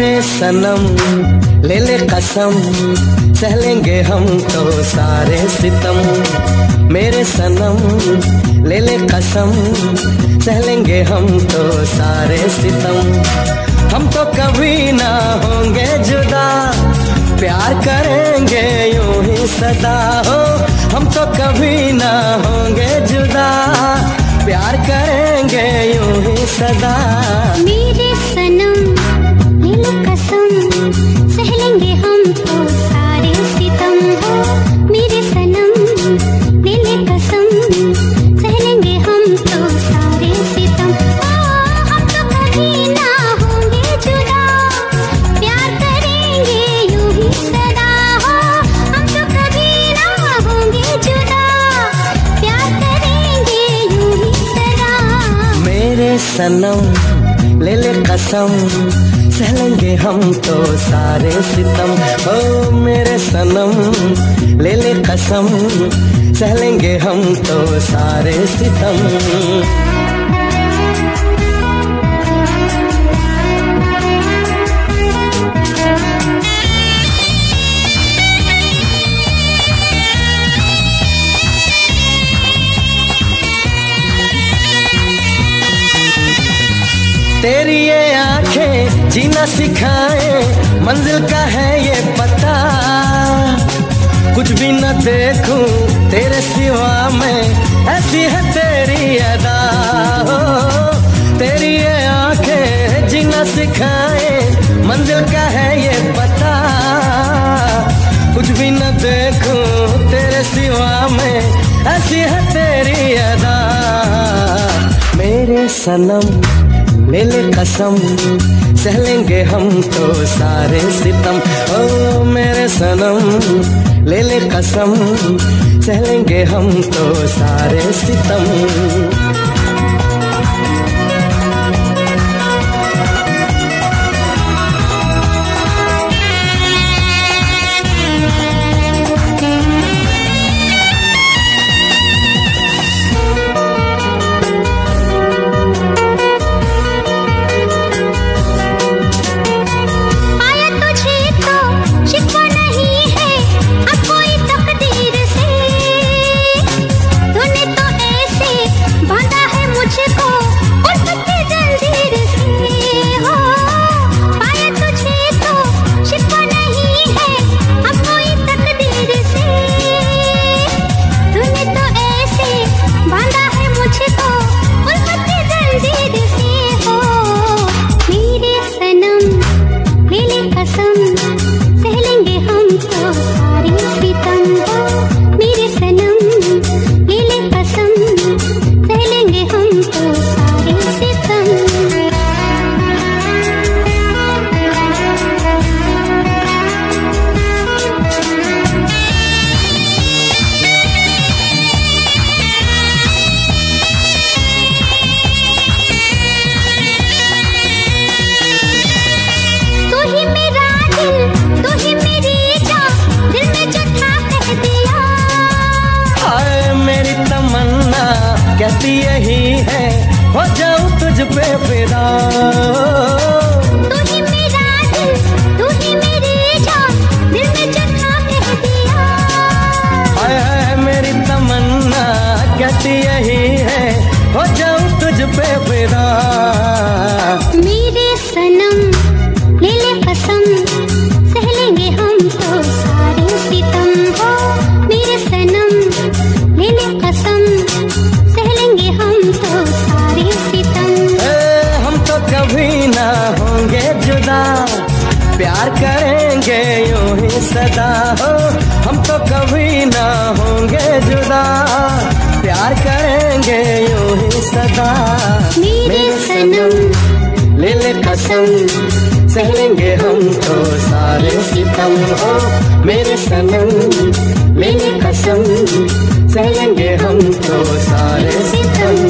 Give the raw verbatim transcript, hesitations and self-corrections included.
मेरे सनम ले ले कसम, सह लेंगे हम तो सारे सितम। मेरे सनम ले ले कसम, सह लेंगे हम तो सारे सितम। हम तो कभी ना होंगे जुदा, प्यार करेंगे यूं ही सदा हो। हम तो कभी ना होंगे जुदा, प्यार करेंगे यूं ही सदा। मेरे सनम ले ले कसम, सह लेंगे हम तो सारे सितम हो। मेरे सनम ले ले कसम, सह लेंगे हम तो सारे सितम। हम तो कभी ना होंगे जुदा, प्यार करेंगे यूं ही सदा हो। हम तो कभी ना होंगे जुदा, प्यार करेंगे यूं ही सदा। मेरे सनम ले ले कसम, सह लेंगे हम तो सारे सितम। ओ मेरे सनम ले ले कसम, सह लेंगे हम तो सारे सितम। तेरी ये आंखें जीना सिखाए, मंजिल का है ये पता। कुछ भी न देखूं तेरे सिवा मैं, ऐसी है तेरी अदा हो। तेरी ये आंखें जीना सिखाए, मंजिल का है ये पता। कुछ भी न देखूं तेरे सिवा मैं, ऐसी है तेरी अदा। मेरे सनम ले ले कसम, सह लेंगे हम तो सारे सितम। ओ मेरे सनम ले ले कसम, सह लेंगे हम तो सारे सितम। कहती यही है, हो जाऊं तुझ पे फिदा। तू ही मेरा दिल, तू ही मेरी जान, दिल में जो था कह दिया। हाय हाय मेरी तमन्ना कहती यही है, हो जाऊं तुझ पे फिदा। मेरे सनम ले ले कसम, सह लेंगे हम तो सारे सितम हो। मेरे सनम ले ले कसम, सह लेंगे हम तो सारे सितम। ए, हम तो कभी ना होंगे जुदा, प्यार करेंगे यूं ही सदा हो। हम तो कभी ना होंगे जुदा, प्यार करेंगे यूं ही सदा। मेरे सनम ले ले कसम, सह लेंगे हम तो सारे सितम हो। मेरे सनम ले ले कसम, सह लेंगे हम तो सारे सितम।